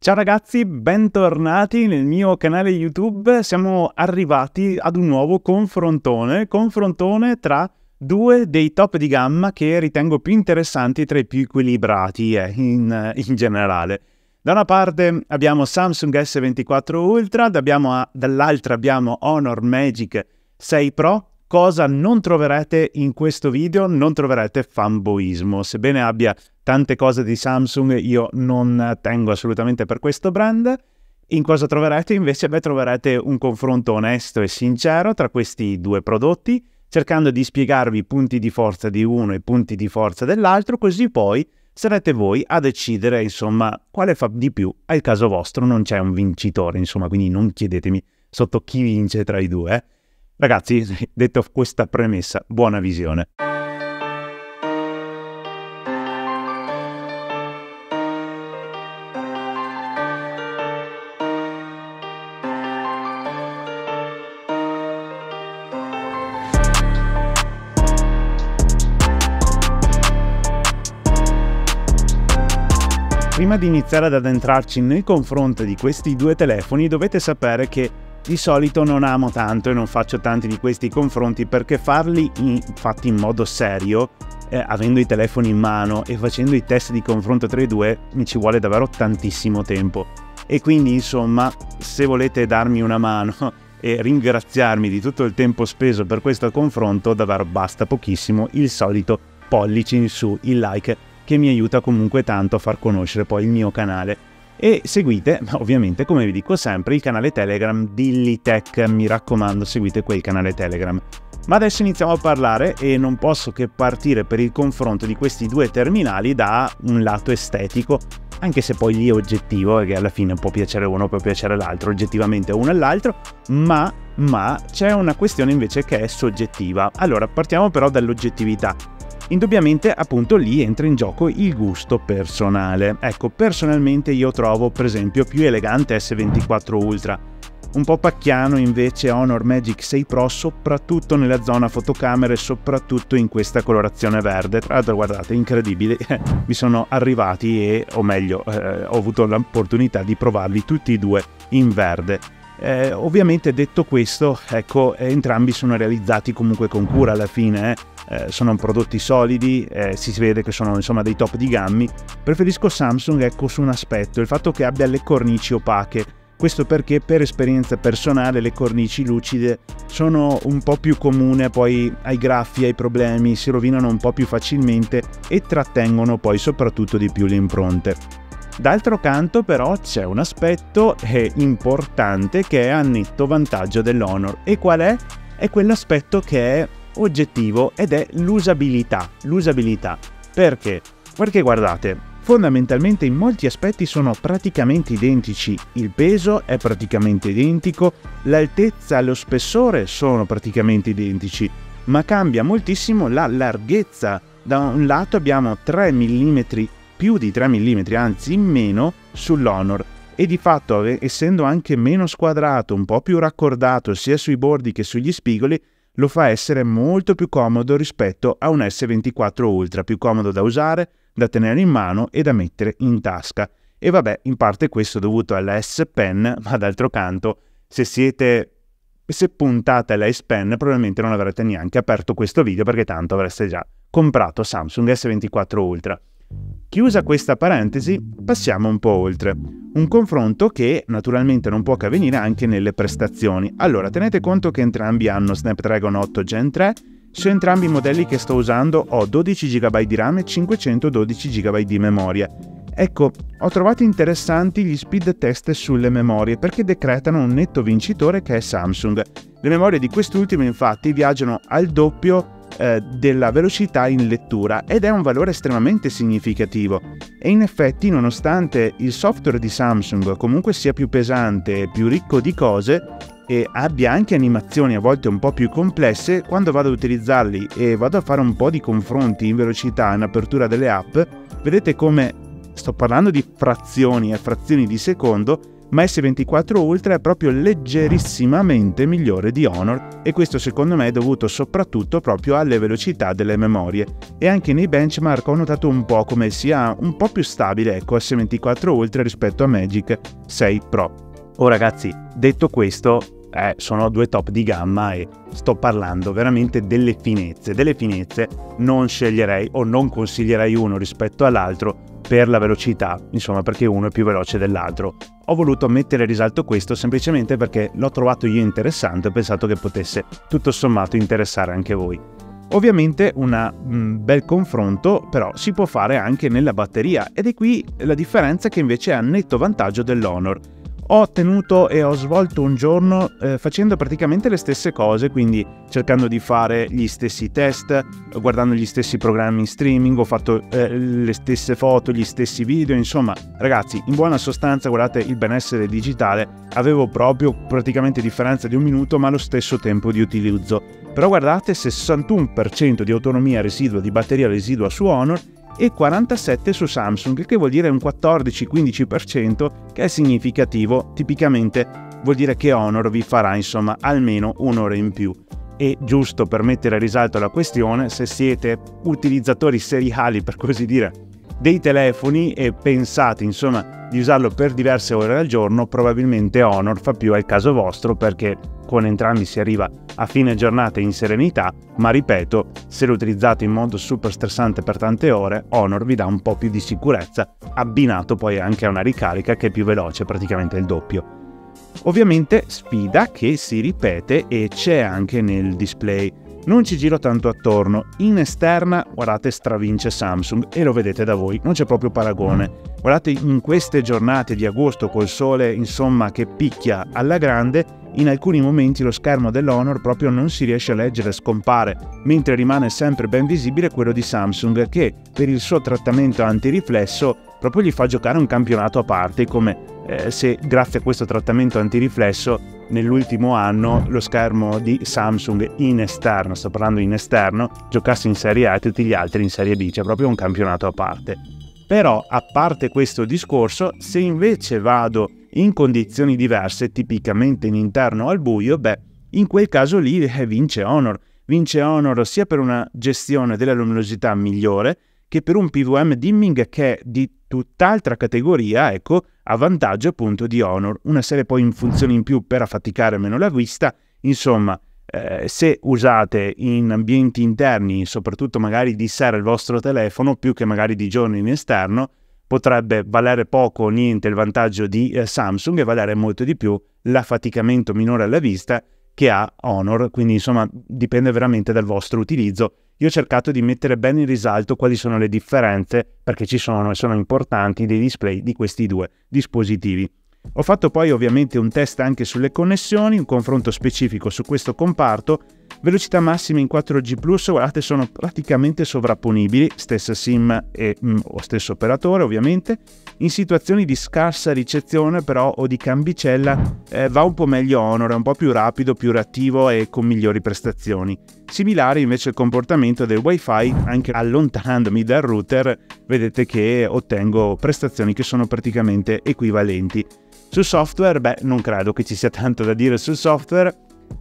Ciao ragazzi, bentornati nel mio canale YouTube. Siamo arrivati ad un nuovo confrontone tra due dei top di gamma che ritengo più interessanti tra i più equilibrati in generale. Da una parte abbiamo Samsung S24 Ultra, dall'altra abbiamo Honor Magic 6 Pro. Cosa non troverete in questo video? Non troverete fanboismo. Sebbene abbia tante cose di Samsung, io non tengo assolutamente per questo brand. In cosa troverete? Invece troverete un confronto onesto e sincero tra questi due prodotti, cercando di spiegarvi i punti di forza di uno e i punti di forza dell'altro, così poi sarete voi a decidere, insomma, quale fa di più al caso vostro. Non c'è un vincitore, insomma, quindi non chiedetemi sotto chi vince tra i due. Ragazzi, detto questa premessa, buona visione. Prima di iniziare ad addentrarci nel confronto di questi due telefoni, dovete sapere che di solito non amo tanto e non faccio tanti di questi confronti, perché fatti in modo serio, avendo i telefoni in mano e facendo i test di confronto tra i due, mi ci vuole davvero tantissimo tempo. E quindi, insomma, se volete darmi una mano e ringraziarmi di tutto il tempo speso per questo confronto, davvero basta pochissimo il solito pollice in su, il like, che mi aiuta comunque tanto a far conoscere poi il mio canale. E seguite, ovviamente, come vi dico sempre, il canale Telegram di Litech. Mi raccomando, seguite quel canale Telegram. Ma adesso iniziamo a parlare e non posso che partire per il confronto di questi due terminali da un lato estetico, anche se poi lì è oggettivo, perché alla fine può piacere uno, può piacere l'altro, oggettivamente uno e l'altro, ma c'è una questione invece che è soggettiva. Allora, partiamo però dall'oggettività. Indubbiamente, appunto, lì entra in gioco il gusto personale. Ecco, personalmente io trovo per esempio più elegante S24 Ultra, un po' pacchiano invece Honor Magic 6 Pro, soprattutto nella zona fotocamere, soprattutto in questa colorazione verde. Tra l'altro, guardate, incredibile, mi sono arrivati ho avuto l'opportunità di provarli tutti e due in verde. Ovviamente, detto questo, ecco, entrambi sono realizzati comunque con cura alla fine, sono prodotti solidi, si vede che sono insomma dei top di gammi. Preferisco Samsung, ecco, su un aspetto, il fatto che abbia le cornici opache. Questo perché per esperienza personale le cornici lucide sono un po' più comune poi ai graffi, ai problemi, si rovinano un po' più facilmente e trattengono poi soprattutto di più le impronte. D'altro canto però c'è un aspetto importante che è a netto vantaggio dell'Honor. E qual è? È quell'aspetto che è oggettivo ed è l'usabilità. Perché? Perché guardate, fondamentalmente in molti aspetti sono praticamente identici. Il peso è praticamente identico, l'altezza e lo spessore sono praticamente identici, ma cambia moltissimo la larghezza. Da un lato abbiamo 3 mm, più di 3 mm, anzi in meno, sull'Honor, e di fatto, essendo anche meno squadrato, un po' più raccordato sia sui bordi che sugli spigoli, lo fa essere molto più comodo rispetto a un S24 Ultra, più comodo da usare, da tenere in mano e da mettere in tasca. E vabbè, in parte questo è dovuto alla S Pen, ma d'altro canto, se puntate alla S Pen probabilmente non avrete neanche aperto questo video, perché tanto avreste già comprato Samsung S24 Ultra. Chiusa questa parentesi, passiamo un po' oltre. Un confronto che naturalmente non può che avvenire anche nelle prestazioni. Allora, tenete conto che entrambi hanno Snapdragon 8 Gen 3, su entrambi i modelli che sto usando ho 12 GB di RAM e 512 GB di memoria. Ecco, ho trovato interessanti gli speed test sulle memorie perché decretano un netto vincitore che è Samsung. Le memorie di quest'ultimo infatti viaggiano al doppio della velocità in lettura ed è un valore estremamente significativo. E in effetti, nonostante il software di Samsung comunque sia più pesante e più ricco di cose e abbia anche animazioni a volte un po' più complesse, quando vado ad utilizzarli e vado a fare un po' di confronti in velocità in apertura delle app, vedete come sto parlando di frazioni e frazioni di secondo, ma S24 Ultra è proprio leggerissimamente migliore di Honor, e questo secondo me è dovuto soprattutto proprio alle velocità delle memorie, e anche nei benchmark ho notato un po' come sia un po' più stabile, ecco, S24 Ultra rispetto a Magic 6 Pro. Oh ragazzi, detto questo, sono due top di gamma e sto parlando veramente delle finezze. Non sceglierei o non consiglierei uno rispetto all'altro per la velocità, insomma, perché uno è più veloce dell'altro. Ho voluto mettere in risalto questo semplicemente perché l'ho trovato io interessante e ho pensato che potesse tutto sommato interessare anche voi. Ovviamente un bel confronto però si può fare anche nella batteria, ed è qui la differenza che invece è a netto vantaggio dell'Honor. Ho tenuto e ho svolto un giorno facendo praticamente le stesse cose, quindi cercando di fare gli stessi test, guardando gli stessi programmi in streaming, ho fatto le stesse foto, gli stessi video, insomma ragazzi, in buona sostanza guardate il benessere digitale, avevo proprio praticamente differenza di 1 minuto ma lo stesso tempo di utilizzo. Però guardate, 61% di autonomia residua, di batteria residua su Honor, e 47% su Samsung, che vuol dire un 14-15% che è significativo. Tipicamente vuol dire che Honor vi farà insomma almeno un'ora in più. E giusto per mettere a risalto la questione, se siete utilizzatori seriali, per così dire, dei telefoni e pensate insomma di usarlo per diverse ore al giorno, probabilmente Honor fa più al caso vostro, perché con entrambi si arriva a fine giornata in serenità, ma ripeto, se lo utilizzate in modo super stressante per tante ore, Honor vi dà un po' più di sicurezza, abbinato poi anche a una ricarica che è più veloce, praticamente il doppio. Ovviamente sfida che si ripete e c'è anche nel display. Non ci giro tanto attorno, in esterna guardate stravince Samsung e lo vedete da voi, non c'è proprio paragone. Guardate, in queste giornate di agosto col sole insomma che picchia alla grande, in alcuni momenti lo schermo dell'Honor proprio non si riesce a leggere, scompare, mentre rimane sempre ben visibile quello di Samsung, che per il suo trattamento antiriflesso proprio gli fa giocare un campionato a parte, come se grazie a questo trattamento antiriflesso nell'ultimo anno lo schermo di Samsung in esterno, sto parlando in esterno, giocasse in Serie A e tutti gli altri in Serie B, c'è proprio un campionato a parte. Però a parte questo discorso, se invece vado in condizioni diverse, tipicamente in interno al buio, in quel caso lì vince Honor. Vince Honor sia per una gestione della luminosità migliore che per un PWM dimming che è di tutt'altra categoria, ecco, a vantaggio appunto di Honor. Una serie poi in funzioni in più per affaticare meno la vista, insomma, se usate in ambienti interni, soprattutto magari di sera il vostro telefono, più che magari di giorno in esterno, potrebbe valere poco o niente il vantaggio di Samsung e valere molto di più l'affaticamento minore alla vista che ha Honor, quindi insomma dipende veramente dal vostro utilizzo. Io ho cercato di mettere bene in risalto quali sono le differenze, perché ci sono e sono importanti, dei display di questi due dispositivi. Ho fatto poi ovviamente un test anche sulle connessioni, un confronto specifico su questo comparto. Velocità massima in 4G+, guardate, sono praticamente sovrapponibili, stessa SIM e stesso operatore ovviamente. In situazioni di scarsa ricezione però o di cambicella va un po' meglio Honor, è un po' più rapido, più reattivo e con migliori prestazioni. Similare invece il comportamento del Wi-Fi, anche allontanandomi dal router vedete che ottengo prestazioni che sono praticamente equivalenti. Sul software, non credo che ci sia tanto da dire sul software,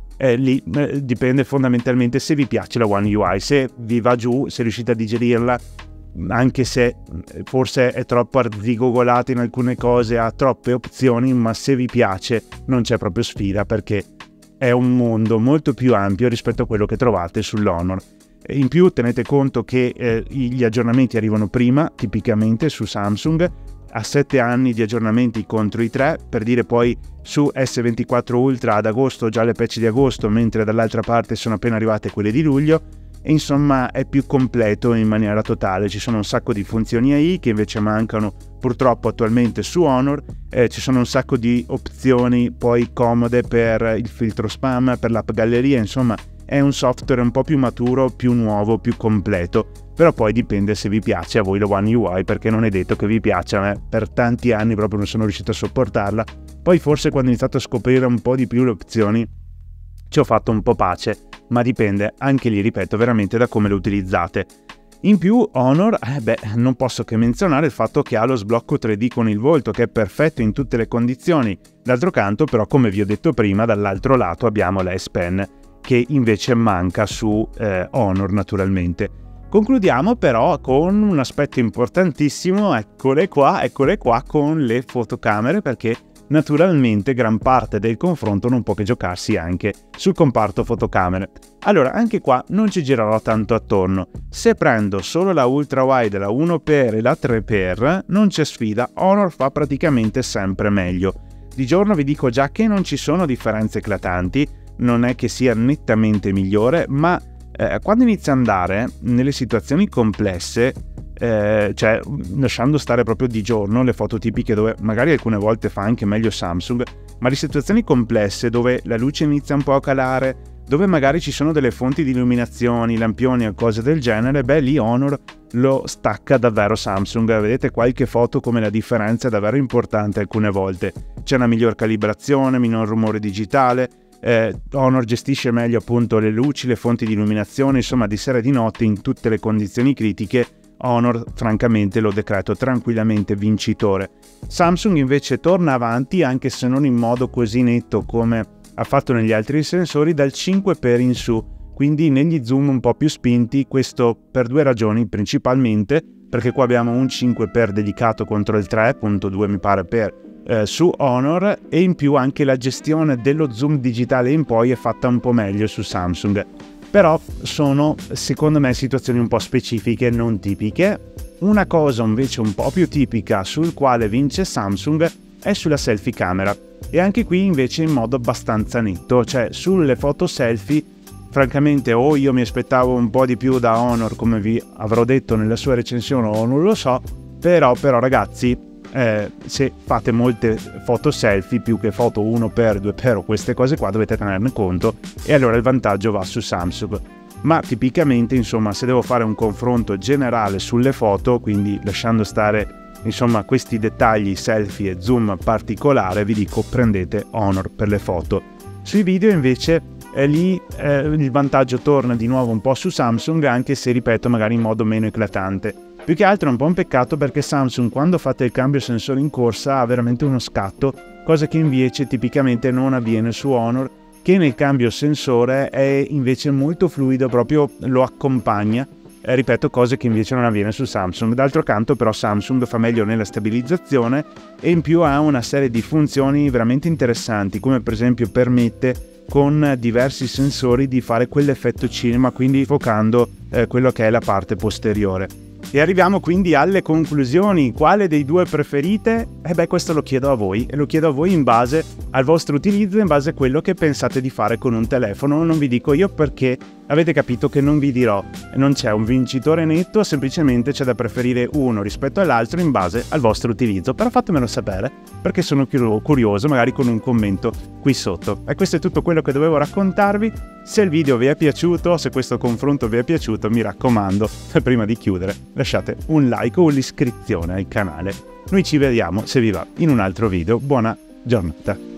lì dipende fondamentalmente se vi piace la One UI, se vi va giù, se riuscite a digerirla, anche se forse è troppo arzigogolata in alcune cose, ha troppe opzioni, ma se vi piace non c'è proprio sfida, perché è un mondo molto più ampio rispetto a quello che trovate sull'Honor. In più tenete conto che gli aggiornamenti arrivano prima, tipicamente su Samsung, a 7 anni di aggiornamenti contro i 3, per dire poi su S24 Ultra ad agosto già le patch di agosto, mentre dall'altra parte sono appena arrivate quelle di luglio, e insomma è più completo in maniera totale. Ci sono un sacco di funzioni AI che invece mancano purtroppo attualmente su Honor, ci sono un sacco di opzioni poi comode per il filtro spam, per l'app galleria, insomma è un software un po' più maturo, più nuovo, più completo, però poi dipende se vi piace a voi la One UI, perché non è detto che vi piaccia. A me per tanti anni proprio non sono riuscito a sopportarla, poi forse quando ho iniziato a scoprire un po' di più le opzioni ci ho fatto un po' pace, ma dipende anche lì, ripeto, veramente da come lo utilizzate. In più Honor, non posso che menzionare il fatto che ha lo sblocco 3D con il volto, che è perfetto in tutte le condizioni. D'altro canto però, come vi ho detto prima, dall'altro lato abbiamo la S Pen che invece manca su Honor naturalmente. Concludiamo però con un aspetto importantissimo, eccole qua con le fotocamere, perché naturalmente gran parte del confronto non può che giocarsi anche sul comparto fotocamere. Allora, anche qua non ci girerò tanto attorno. Se prendo solo la ultra wide, la 1x e la 3x, non c'è sfida, Honor fa praticamente sempre meglio. Di giorno vi dico già che non ci sono differenze eclatanti, non è che sia nettamente migliore, ma quando inizia ad andare nelle situazioni complesse, cioè lasciando stare proprio di giorno le foto tipiche dove magari alcune volte fa anche meglio Samsung, ma le situazioni complesse dove la luce inizia un po' a calare, dove magari ci sono delle fonti di illuminazione, lampioni o cose del genere, lì Honor lo stacca davvero Samsung. Vedete qualche foto come la differenza è davvero importante alcune volte. C'è una miglior calibrazione, minor rumore digitale, Honor gestisce meglio appunto le luci, le fonti di illuminazione, insomma di sera e di notte in tutte le condizioni critiche. Honor francamente lo decreto tranquillamente vincitore. Samsung invece torna avanti, anche se non in modo così netto come ha fatto negli altri sensori, dal 5x in su, quindi negli zoom un po' più spinti. Questo per due ragioni principalmente, perché qua abbiamo un 5x dedicato contro il 3.2 mi pare per su Honor, e in più anche la gestione dello zoom digitale in poi è fatta un po' meglio su Samsung. Però sono secondo me situazioni un po' specifiche, non tipiche. Una cosa invece un po' più tipica sul quale vince Samsung è sulla selfie camera, e anche qui invece in modo abbastanza netto, cioè sulle foto selfie francamente o io mi aspettavo un po' di più da Honor, come vi avrò detto nella sua recensione, o non lo so, però ragazzi, se fate molte foto selfie più che foto 1x, 2x o queste cose qua, dovete tenerne conto, e allora il vantaggio va su Samsung. Ma tipicamente, insomma, se devo fare un confronto generale sulle foto, quindi lasciando stare insomma questi dettagli selfie e zoom particolare, vi dico prendete Honor per le foto. Sui video invece lì il vantaggio torna di nuovo un po' su Samsung, anche se ripeto magari in modo meno eclatante. Più che altro è un po' un peccato perché Samsung, quando fate il cambio sensore in corsa, ha veramente uno scatto, cosa che invece tipicamente non avviene su Honor, che nel cambio sensore è invece molto fluido, proprio lo accompagna, ripeto, cose che invece non avviene su Samsung. D'altro canto però Samsung fa meglio nella stabilizzazione, e in più ha una serie di funzioni veramente interessanti, come per esempio permette con diversi sensori di fare quell'effetto cinema, quindi focando quello che è la parte posteriore. E arriviamo quindi alle conclusioni. Quale dei due preferite? Questo lo chiedo a voi, e lo chiedo a voi in base al vostro utilizzo, in base a quello che pensate di fare con un telefono. Non vi dico io, perché avete capito che non vi dirò, non c'è un vincitore netto, semplicemente c'è da preferire uno rispetto all'altro in base al vostro utilizzo. Però fatemelo sapere, perché sono curioso, magari con un commento qui sotto. E questo è tutto quello che dovevo raccontarvi. Se il video vi è piaciuto, se questo confronto vi è piaciuto, mi raccomando, prima di chiudere, lasciate un like o l'iscrizione al canale. Noi ci vediamo, se vi va, in un altro video. Buona giornata.